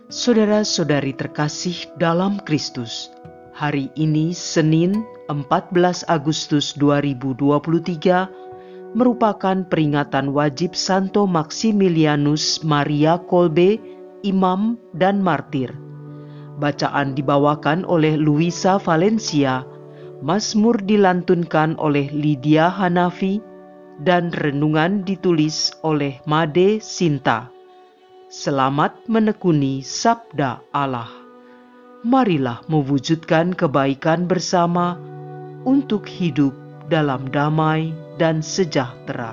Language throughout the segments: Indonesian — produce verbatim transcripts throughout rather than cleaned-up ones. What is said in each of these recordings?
Saudara-saudari terkasih dalam Kristus, hari ini Senin empat belas Agustus dua ribu dua puluh tiga merupakan peringatan wajib Santo Maximilianus Maria Kolbe, imam dan martir. Bacaan dibawakan oleh Luisa Valencia, Mazmur dilantunkan oleh Lydia Hanafi, dan renungan ditulis oleh Made Sinta. Selamat menekuni sabda Allah. Marilah mewujudkan kebaikan bersama untuk hidup dalam damai dan sejahtera.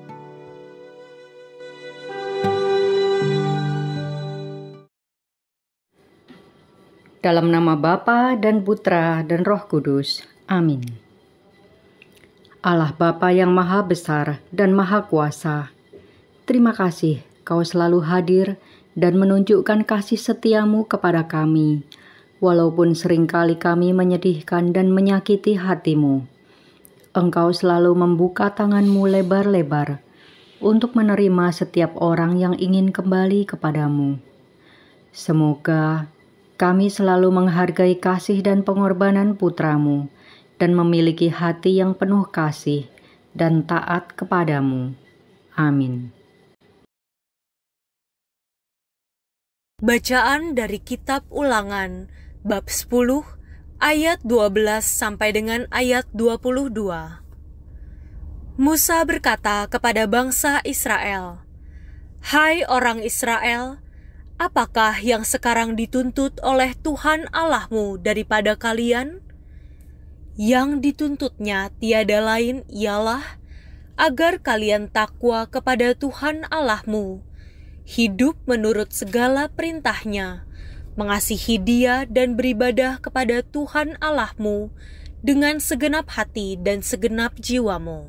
Dalam nama Bapa dan Putra dan Roh Kudus. Amin. Allah Bapa yang Maha Besar dan Maha Kuasa, terima kasih Kau selalu hadir dan menunjukkan kasih setiamu kepada kami, walaupun seringkali kami menyedihkan dan menyakiti hatimu. Engkau selalu membuka tanganmu lebar-lebar untuk menerima setiap orang yang ingin kembali kepadamu. Semoga kami selalu menghargai kasih dan pengorbanan putramu dan memiliki hati yang penuh kasih dan taat kepadamu. Amin. Bacaan dari Kitab Ulangan, bab sepuluh, ayat dua belas sampai dengan ayat dua puluh dua. Musa berkata kepada bangsa Israel, "Hai orang Israel, apakah yang sekarang dituntut oleh Tuhan Allahmu daripada kalian? Yang dituntutnya tiada lain ialah agar kalian takwa kepada Tuhan Allahmu, hidup menurut segala perintahnya, mengasihi Dia dan beribadah kepada Tuhan Allahmu dengan segenap hati dan segenap jiwamu.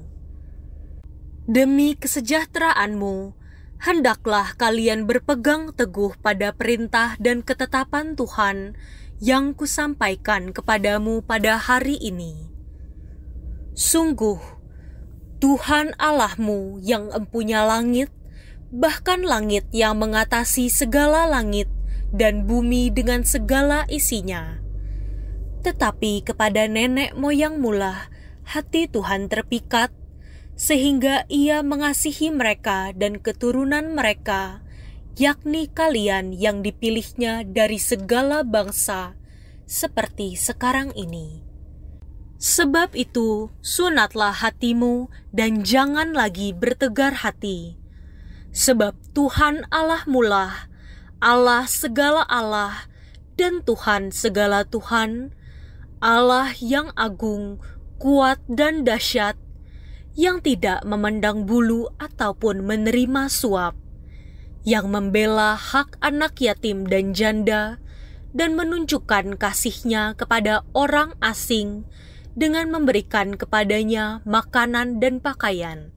Demi kesejahteraanmu, hendaklah kalian berpegang teguh pada perintah dan ketetapan Tuhan yang kusampaikan kepadamu pada hari ini. Sungguh, Tuhan Allahmu yang empunya langit, bahkan langit yang mengatasi segala langit dan bumi dengan segala isinya. Tetapi kepada nenek moyangmu lah hati Tuhan terpikat, sehingga Ia mengasihi mereka dan keturunan mereka, yakni kalian yang dipilihnya dari segala bangsa, seperti sekarang ini. Sebab itu, sunatlah hatimu dan jangan lagi bertegar hati. Sebab Tuhan Allahmu lah, Allah segala Allah dan Tuhan segala Tuhan, Allah yang agung, kuat dan dahsyat, yang tidak memandang bulu ataupun menerima suap, yang membela hak anak yatim dan janda, dan menunjukkan kasih-Nya kepada orang asing dengan memberikan kepadanya makanan dan pakaian.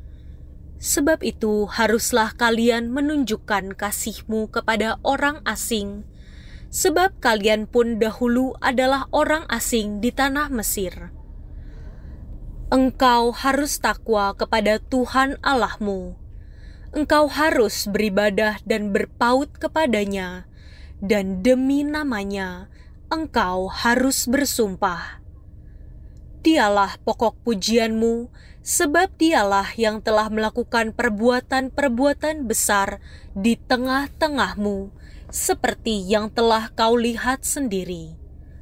Sebab itu haruslah kalian menunjukkan kasih-Mu kepada orang asing, sebab kalian pun dahulu adalah orang asing di tanah Mesir. Engkau harus takwa kepada Tuhan Allahmu. Engkau harus beribadah dan berpaut kepadanya, dan demi namanya engkau harus bersumpah. Dialah pokok pujianmu, sebab Dialah yang telah melakukan perbuatan-perbuatan besar di tengah-tengahmu, seperti yang telah kau lihat sendiri.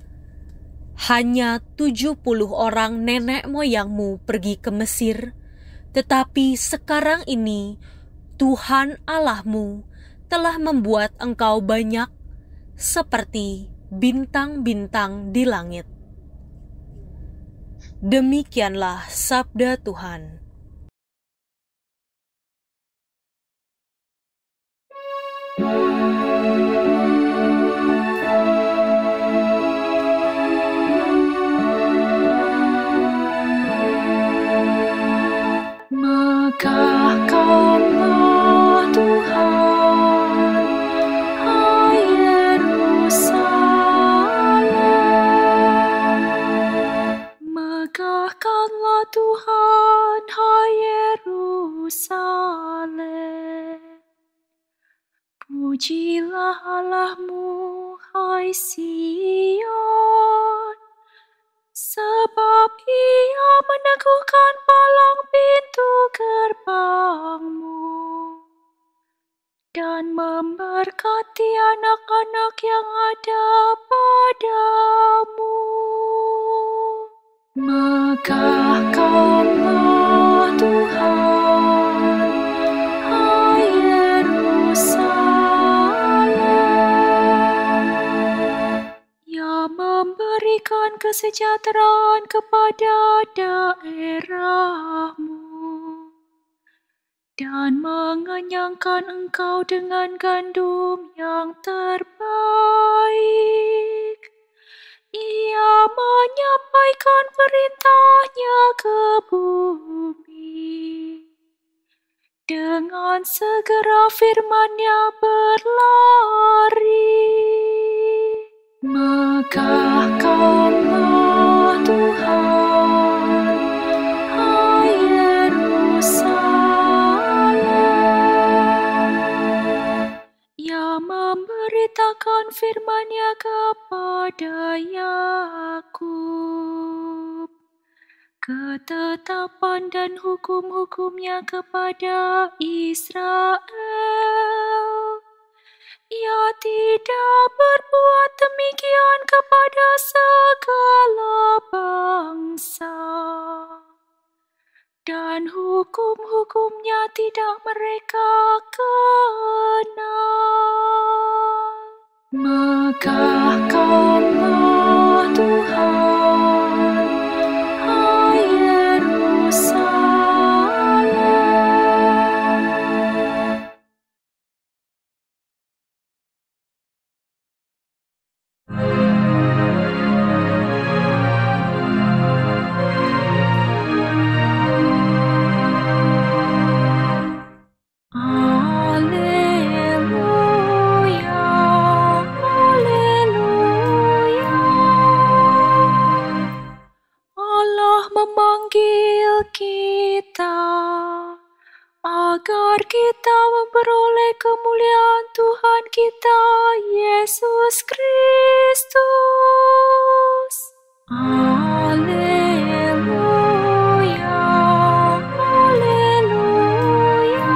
Hanya tujuh puluh orang nenek moyangmu pergi ke Mesir, tetapi sekarang ini Tuhan Allahmu telah membuat engkau banyak, seperti bintang-bintang di langit. Demikianlah sabda Tuhan. Megahkanlah Tuhan, hai Yerusalem. Megahkanlah Tuhan, hai Yerusalem. Pujilah Allahmu, hai Sion, sebab Ia meneguhkan palang pintu gerbangmu dan memberkati anak-anak yang ada padamu. Megahkanlah Tuhan, hai Yerusalem. Ia memberikan kesejahteraan kepada daerahmu dan mengenyangkan engkau dengan gandum yang terbaik. Ia menyampaikan perintahnya ke bumi. Dengan segera firman-Nya berlari. Megahkanlah Tuhan, hai Yerusalem. Ia memberitakan firman-Nya kepada Yakub, ketetapan dan hukum-hukum-Nya kepada Israel. Ia tidak berbuat demikian kepada segala bangsa, dan hukum-hukum-Nya tidak mereka kenal. Megahkanlah Tuhan, hai Yerusalem. Memanggil kita agar kita memperoleh kemuliaan Tuhan kita Yesus Kristus. Haleluya, haleluya.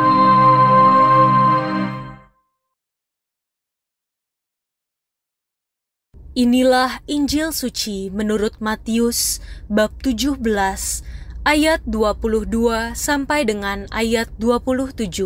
Inilah Injil suci menurut Matius bab tujuh belas ayat dua puluh dua sampai dengan ayat dua puluh tujuh.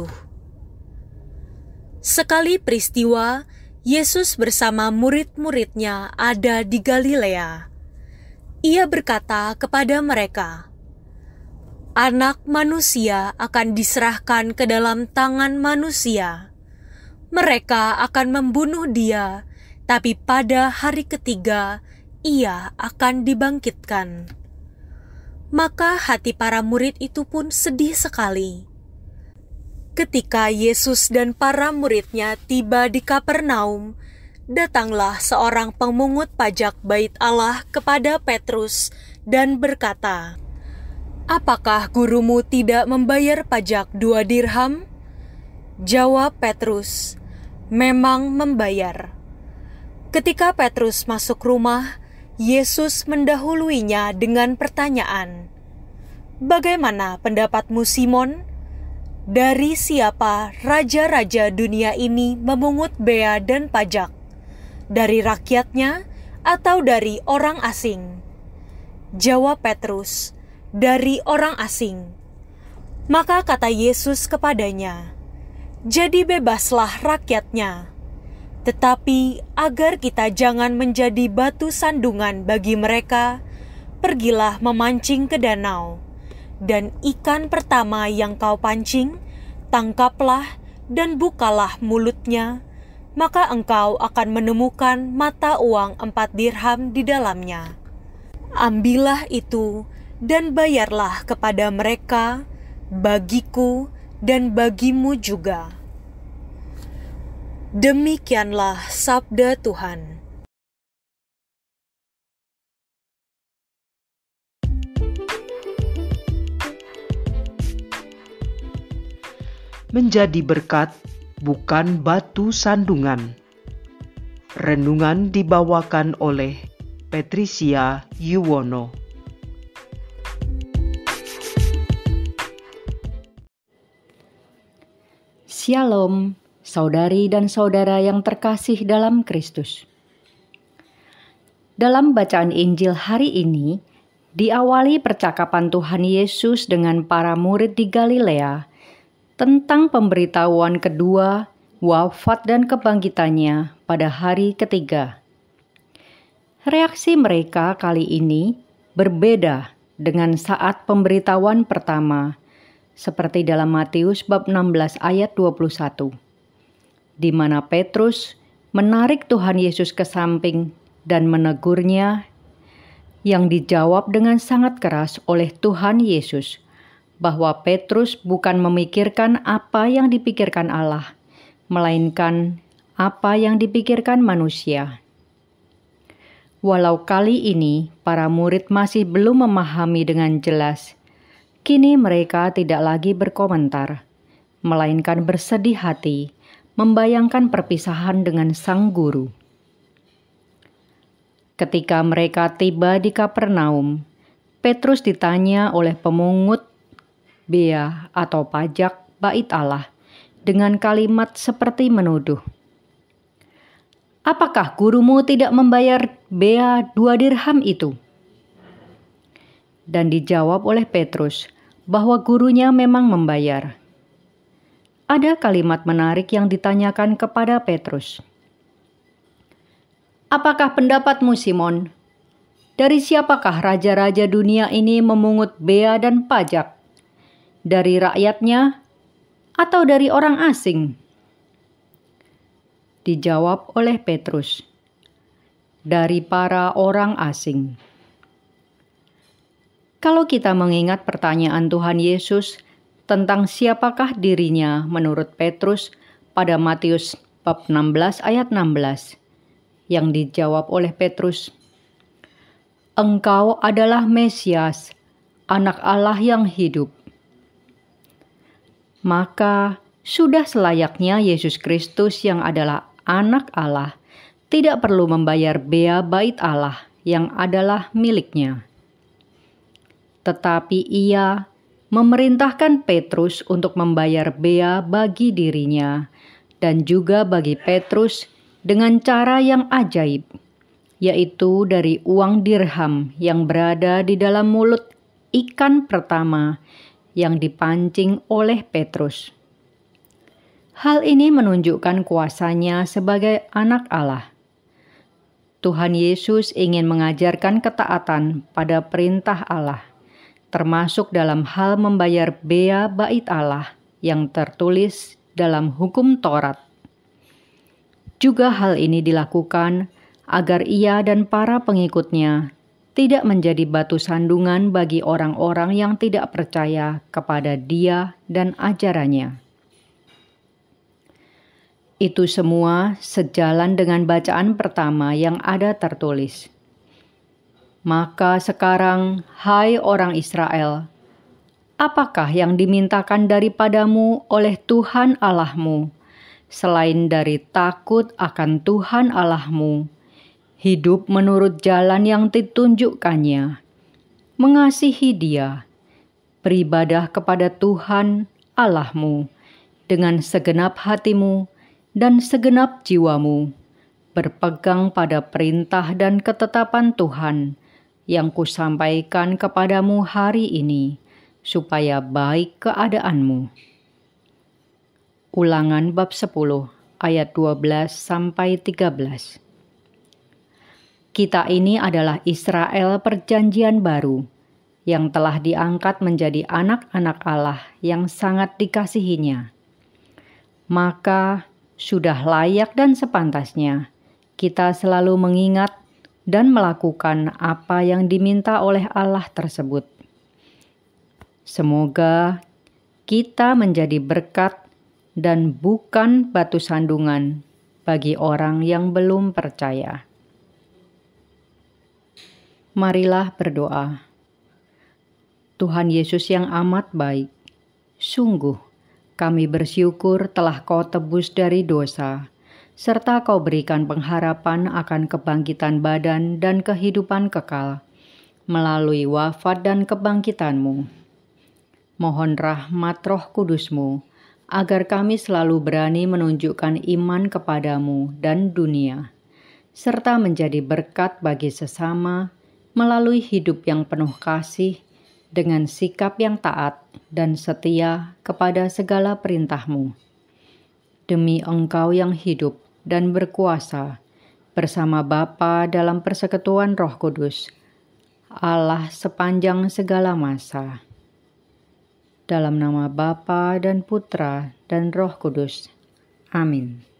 Sekali peristiwa, Yesus bersama murid-muridnya ada di Galilea. Ia berkata kepada mereka, "Anak manusia akan diserahkan ke dalam tangan manusia. Mereka akan membunuh Dia, tapi pada hari ketiga Ia akan dibangkitkan." Maka hati para murid itu pun sedih sekali. Ketika Yesus dan para murid-Nya tiba di Kapernaum, datanglah seorang pemungut pajak Bait Allah kepada Petrus dan berkata, "Apakah gurumu tidak membayar pajak dua dirham?" Jawab Petrus, "Memang membayar." Ketika Petrus masuk rumah, Yesus mendahuluinya dengan pertanyaan, "Bagaimana pendapatmu, Simon? Dari siapa raja-raja dunia ini memungut bea dan pajak? Dari rakyatnya atau dari orang asing?" Jawab Petrus, "Dari orang asing." Maka kata Yesus kepadanya, "Jadi bebaslah rakyatnya. Tetapi agar kita jangan menjadi batu sandungan bagi mereka, pergilah memancing ke danau, dan ikan pertama yang kau pancing, tangkaplah dan bukalah mulutnya, maka engkau akan menemukan mata uang empat dirham di dalamnya. Ambillah itu dan bayarlah kepada mereka, bagiku dan bagimu juga." Demikianlah sabda Tuhan. Menjadi berkat bukan batu sandungan. Renungan dibawakan oleh Patricia Yuwono. Shalom, saudari dan saudara yang terkasih dalam Kristus. Dalam bacaan Injil hari ini, diawali percakapan Tuhan Yesus dengan para murid di Galilea tentang pemberitahuan kedua, wafat dan kebangkitannya pada hari ketiga. Reaksi mereka kali ini berbeda dengan saat pemberitahuan pertama, seperti dalam Matius bab enam belas ayat dua puluh satu, di mana Petrus menarik Tuhan Yesus ke samping dan menegurnya, yang dijawab dengan sangat keras oleh Tuhan Yesus, bahwa Petrus bukan memikirkan apa yang dipikirkan Allah, melainkan apa yang dipikirkan manusia. Walau kali ini para murid masih belum memahami dengan jelas, kini mereka tidak lagi berkomentar, melainkan bersedih hati, membayangkan perpisahan dengan sang guru. Ketika mereka tiba di Kapernaum, Petrus ditanya oleh pemungut bea atau pajak bait Allah dengan kalimat seperti menuduh, "Apakah gurumu tidak membayar bea dua dirham itu?" Dan dijawab oleh Petrus bahwa gurunya memang membayar. Ada kalimat menarik yang ditanyakan kepada Petrus. "Apakah pendapatmu, Simon? Dari siapakah raja-raja dunia ini memungut bea dan pajak? Dari rakyatnya atau dari orang asing?" Dijawab oleh Petrus, "Dari para orang asing." Kalau kita mengingat pertanyaan Tuhan Yesus tentang siapakah dirinya menurut Petrus pada Matius bab enam belas ayat enam belas, yang dijawab oleh Petrus, "Engkau adalah Mesias, Anak Allah yang hidup." Maka sudah selayaknya Yesus Kristus yang adalah Anak Allah tidak perlu membayar bea bait Allah yang adalah miliknya. Tetapi ia memerintahkan Petrus untuk membayar bea bagi dirinya dan juga bagi Petrus dengan cara yang ajaib, yaitu dari uang dirham yang berada di dalam mulut ikan pertama yang dipancing oleh Petrus. Hal ini menunjukkan kuasanya sebagai Anak Allah. Tuhan Yesus ingin mengajarkan ketaatan pada perintah Allah, termasuk dalam hal membayar bea bait Allah yang tertulis dalam hukum Taurat. Juga hal ini dilakukan agar ia dan para pengikutnya tidak menjadi batu sandungan bagi orang-orang yang tidak percaya kepada Dia dan ajarannya. Itu semua sejalan dengan bacaan pertama yang ada tertulis. "Maka sekarang, hai orang Israel, apakah yang dimintakan daripadamu oleh Tuhan Allahmu, selain dari takut akan Tuhan Allahmu, hidup menurut jalan yang ditunjukkannya, mengasihi Dia, beribadah kepada Tuhan Allahmu dengan segenap hatimu dan segenap jiwamu, berpegang pada perintah dan ketetapan Tuhan yang kusampaikan kepadamu hari ini, supaya baik keadaanmu." Ulangan bab sepuluh ayat dua belas sampai tiga belas. Kita ini adalah Israel perjanjian baru yang telah diangkat menjadi anak-anak Allah yang sangat dikasihinya. Maka sudah layak dan sepantasnya kita selalu mengingat dan melakukan apa yang diminta oleh Allah tersebut. Semoga kita menjadi berkat dan bukan batu sandungan bagi orang yang belum percaya. Marilah berdoa. Tuhan Yesus yang amat baik, sungguh Kami bersyukur telah Kau tebus dari dosa, serta Kau berikan pengharapan akan kebangkitan badan dan kehidupan kekal melalui wafat dan kebangkitan-Mu. Mohon rahmat Roh Kudus-Mu, agar kami selalu berani menunjukkan iman kepadamu dan dunia, serta menjadi berkat bagi sesama melalui hidup yang penuh kasih, dengan sikap yang taat dan setia kepada segala perintah-Mu. Demi Engkau yang hidup dan berkuasa, bersama Bapa dalam persekutuan Roh Kudus, Allah sepanjang segala masa. Dalam nama Bapa dan Putra dan Roh Kudus. Amin.